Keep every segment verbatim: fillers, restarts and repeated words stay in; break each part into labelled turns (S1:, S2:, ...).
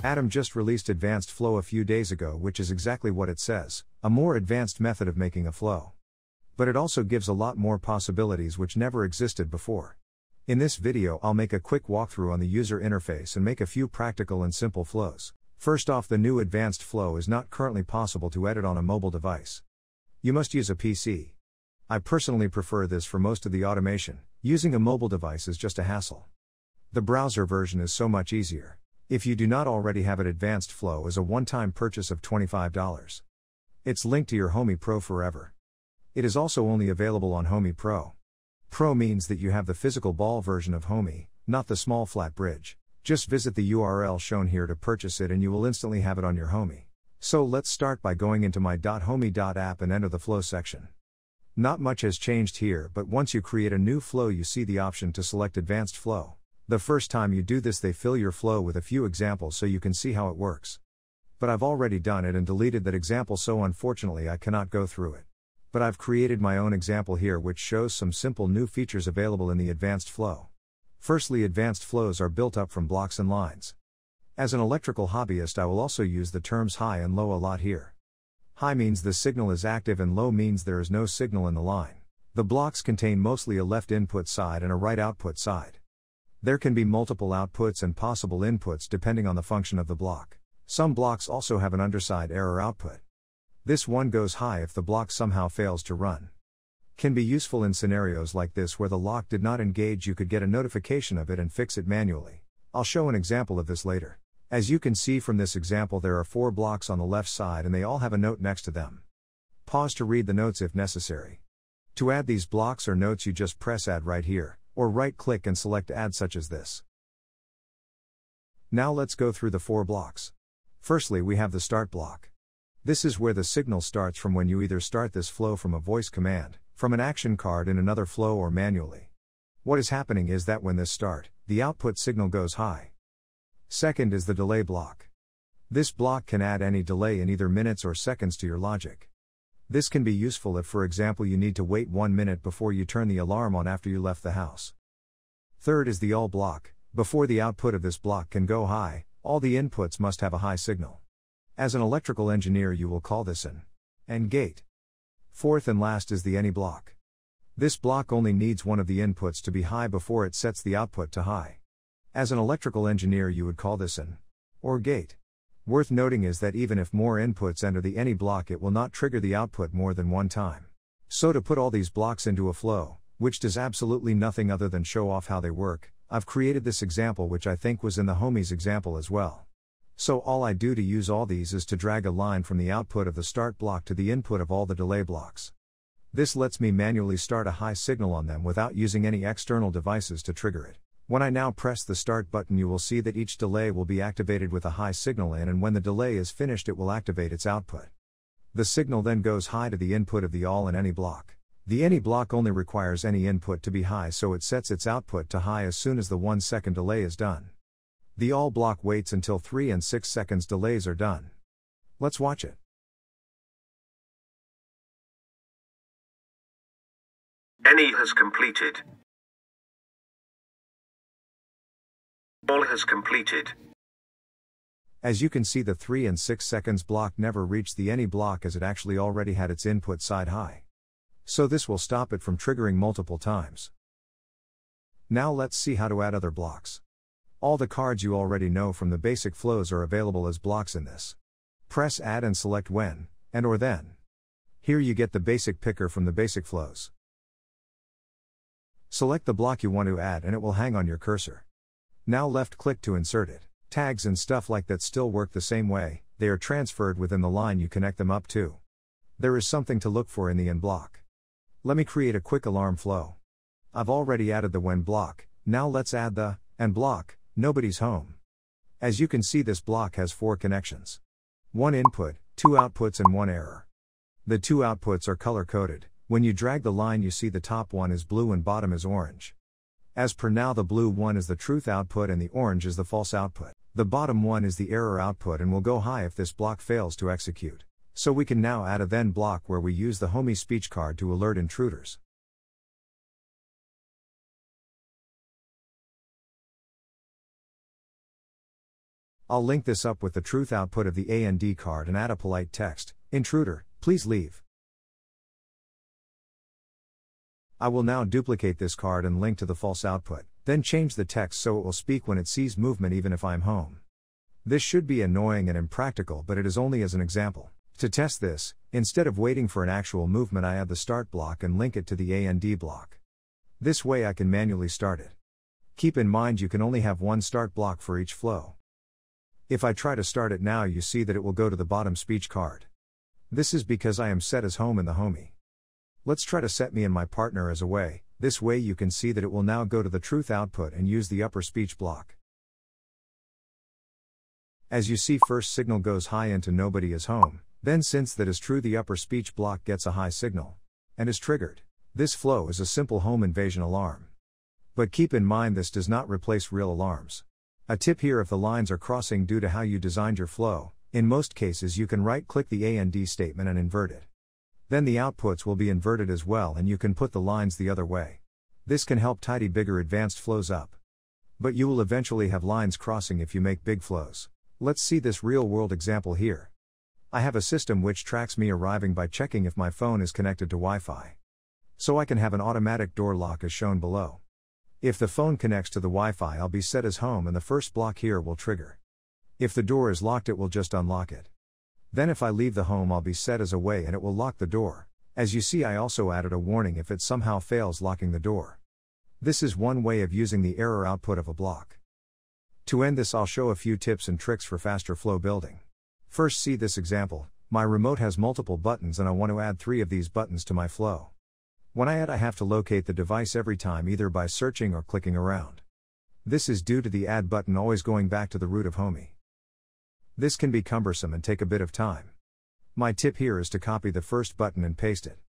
S1: Atom just released Advanced Flow a few days ago, which is exactly what it says, a more advanced method of making a flow. But it also gives a lot more possibilities which never existed before. In this video I'll make a quick walkthrough on the user interface and make a few practical and simple flows. First off, the new Advanced Flow is not currently possible to edit on a mobile device. You must use a P C. I personally prefer this for most of the automation. Using a mobile device is just a hassle. The browser version is so much easier. If you do not already have it, Advanced Flow is a one-time purchase of twenty-five dollars. It's linked to your Homey Pro forever. It is also only available on Homey Pro. Pro means that you have the physical ball version of Homey, not the small flat bridge. Just visit the U R L shown here to purchase it and you will instantly have it on your Homey. So let's start by going into my .homey app and enter the flow section. Not much has changed here, but once you create a new flow you see the option to select Advanced Flow. The first time you do this they fill your flow with a few examples so you can see how it works. But I've already done it and deleted that example, so unfortunately I cannot go through it. But I've created my own example here which shows some simple new features available in the Advanced Flow. Firstly, Advanced Flows are built up from blocks and lines. As an electrical hobbyist I will also use the terms high and low a lot here. High means the signal is active and low means there is no signal in the line. The blocks contain mostly a left input side and a right output side. There can be multiple outputs and possible inputs depending on the function of the block. Some blocks also have an underside error output. This one goes high if the block somehow fails to run. Can be useful in scenarios like this where the lock did not engage. You could get a notification of it and fix it manually. I'll show an example of this later. As you can see from this example, there are four blocks on the left side and they all have a note next to them. Pause to read the notes if necessary. To add these blocks or notes you just press Add right here, or right-click and select Add such as this. Now let's go through the four blocks. Firstly, we have the Start block. This is where the signal starts from when you either start this flow from a voice command, from an action card in another flow, or manually. What is happening is that when this start, the output signal goes high. Second is the Delay block. This block can add any delay in either minutes or seconds to your logic. This can be useful if, for example, you need to wait one minute before you turn the alarm on after you left the house. Third is the All block. Before the output of this block can go high, all the inputs must have a high signal. As an electrical engineer you will call this an AND gate. Fourth and last is the Any block. This block only needs one of the inputs to be high before it sets the output to high. As an electrical engineer you would call this an OR gate. Worth noting is that even if more inputs enter the Any block it will not trigger the output more than one time. So to put all these blocks into a flow, which does absolutely nothing other than show off how they work, I've created this example which I think was in the Homey's example as well. So all I do to use all these is to drag a line from the output of the Start block to the input of all the Delay blocks. This lets me manually start a high signal on them without using any external devices to trigger it. When I now press the Start button you will see that each delay will be activated with a high signal in, and when the delay is finished it will activate its output. The signal then goes high to the input of the All and Any block. The Any block only requires any input to be high, so it sets its output to high as soon as the one second delay is done. The All block waits until three and six seconds delays are done. Let's watch it.
S2: Any has completed. All has completed.
S1: As you can see, the three and six seconds block never reached the Any block as it actually already had its input side high. So this will stop it from triggering multiple times. Now let's see how to add other blocks. All the cards you already know from the basic flows are available as blocks in this. Press Add and select When, and or Then. Here you get the basic picker from the basic flows. Select the block you want to add and it will hang on your cursor. Now left click to insert it. Tags and stuff like that still work the same way, they are transferred within the line you connect them up to. There is something to look for in the End block. Let me create a quick alarm flow. I've already added the When block, now let's add the And block, Nobody's home. As you can see this block has four connections. One input, two outputs and one error. The two outputs are color coded. When you drag the line you see the top one is blue and bottom is orange. As per now the blue one is the truth output and the orange is the false output. The bottom one is the error output and will go high if this block fails to execute. So we can now add a Then block where we use the Homey speech card to alert intruders. I'll link this up with the truth output of the A N D card and add a polite text, "Intruder, please leave." I will now duplicate this card and link to the false output, then change the text so it will speak when it sees movement even if I'm home. This should be annoying and impractical, but it is only as an example. To test this, instead of waiting for an actual movement, I add the start block and link it to the A N D block. This way I can manually start it. Keep in mind you can only have one start block for each flow. If I try to start it now, you see that it will go to the bottom speech card. This is because I am set as home in the homie. Let's try to set me and my partner as away. This way you can see that it will now go to the truth output and use the upper speech block. As you see, first signal goes high into nobody is home, then since that is true the upper speech block gets a high signal, and is triggered. This flow is a simple home invasion alarm. But keep in mind this does not replace real alarms. A tip here: if the lines are crossing due to how you designed your flow, in most cases you can right-click the A N D statement and invert it. Then the outputs will be inverted as well and you can put the lines the other way. This can help tidy bigger advanced flows up. But you will eventually have lines crossing if you make big flows. Let's see this real-world example here. I have a system which tracks me arriving by checking if my phone is connected to Wi-Fi. So I can have an automatic door lock as shown below. If the phone connects to the Wi-Fi, I'll be set as home and the first block here will trigger. If the door is locked, it will just unlock it. Then if I leave the home, I'll be set as away and it will lock the door. As you see, I also added a warning if it somehow fails locking the door. This is one way of using the error output of a block. To end this, I'll show a few tips and tricks for faster flow building. First, see this example. My remote has multiple buttons and I want to add three of these buttons to my flow. When I add, I have to locate the device every time either by searching or clicking around. This is due to the add button always going back to the root of homie. This can be cumbersome and take a bit of time. My tip here is to copy the first button and paste it.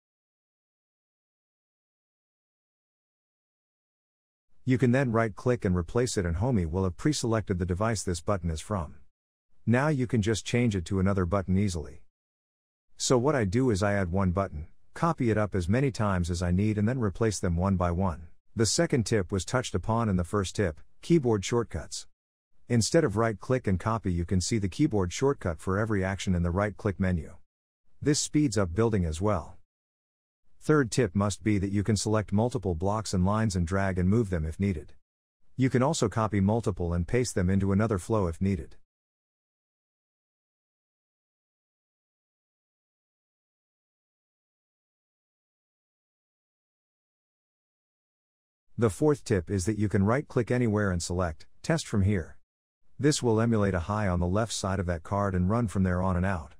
S1: You can then right-click and replace it and homie will have pre-selected the device this button is from. Now you can just change it to another button easily. So what I do is I add one button, copy it up as many times as I need and then replace them one by one. The second tip was touched upon in the first tip, keyboard shortcuts. Instead of right-click and copy, you can see the keyboard shortcut for every action in the right-click menu. This speeds up building as well. Third tip must be that you can select multiple blocks and lines and drag and move them if needed. You can also copy multiple and paste them into another flow if needed. The fourth tip is that you can right-click anywhere and select Test from here. This will emulate a high on the left side of that card and run from there on and out.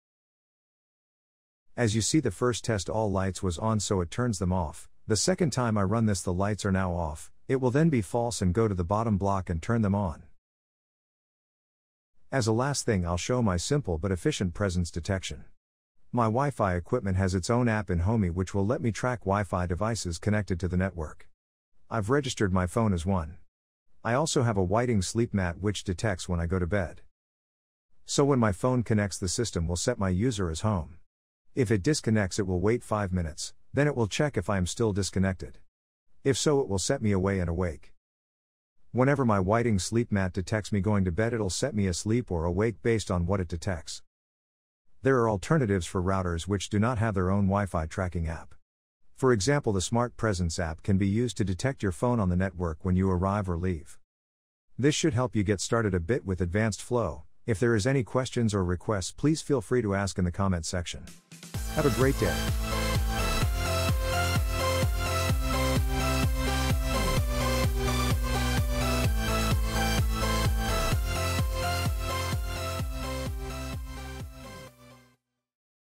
S1: As you see, the first test all lights was on, so it turns them off. The second time I run this, the lights are now off. It will then be false and go to the bottom block and turn them on. As a last thing, I'll show my simple but efficient presence detection. My Wi-Fi equipment has its own app in homie which will let me track Wi-Fi devices connected to the network. I've registered my phone as one. I also have a Whiting sleep mat which detects when I go to bed. So when my phone connects, the system will set my user as home. If it disconnects, it will wait five minutes, then it will check if I am still disconnected. If so, it will set me away and awake. Whenever my Whiting sleep mat detects me going to bed, it'll set me asleep or awake based on what it detects. There are alternatives for routers which do not have their own Wi-Fi tracking app. For example, the Smart Presence app can be used to detect your phone on the network when you arrive or leave. This should help you get started a bit with advanced flow. If there is any questions or requests, please feel free to ask in the comment section. Have a great day.